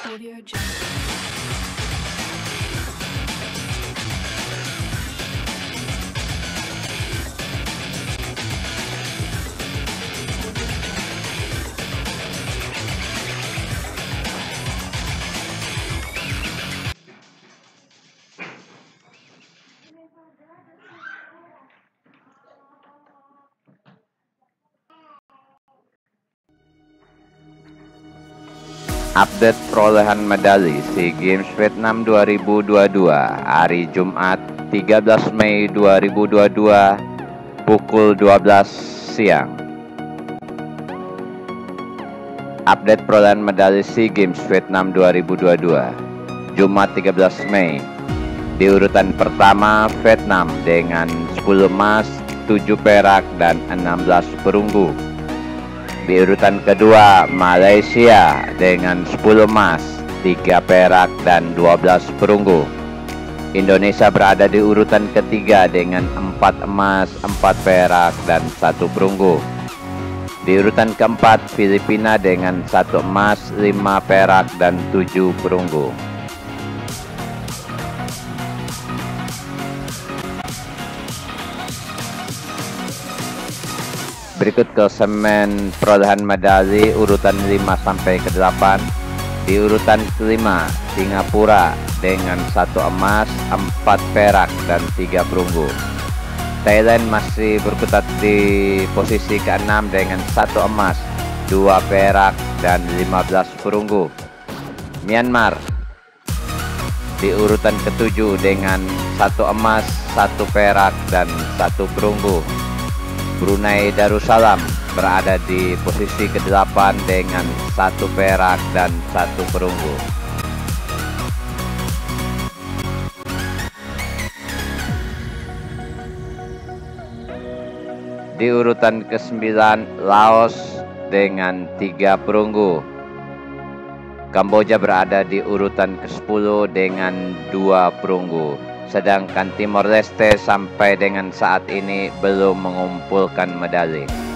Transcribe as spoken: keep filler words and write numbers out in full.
Audio Jungle. Update perolehan medali SEA Games Vietnam dua ribu dua puluh dua hari Jumat tiga belas Mei dua ribu dua puluh dua pukul dua belas siang. Update perolehan medali SEA Games Vietnam dua ribu dua puluh dua Jumat tiga belas Mei. Di urutan pertama Vietnam dengan sepuluh emas, tujuh perak dan enam belas perunggu. Di urutan kedua, Malaysia dengan sepuluh emas, tiga perak, dan dua belas perunggu. Indonesia berada di urutan ketiga dengan empat emas, empat perak, dan satu perunggu. Di urutan keempat, Filipina dengan satu emas, lima perak, dan tujuh perunggu. Berikut klasemen perolehan medali urutan lima sampai ke delapan. Di urutan kelima, Singapura dengan satu emas, empat perak dan tiga perunggu. Thailand masih berkutat di posisi keenam dengan satu emas, dua perak dan lima belas perunggu. Myanmar di urutan ketujuh dengan satu emas, satu perak dan satu perunggu. Brunei Darussalam berada di posisi kedelapan dengan satu perak dan satu perunggu. Di urutan kesembilan, Laos dengan tiga perunggu. Kamboja berada di urutan kesepuluh dengan dua perunggu. Sedangkan Timor Leste sampai dengan saat ini belum mengumpulkan medali.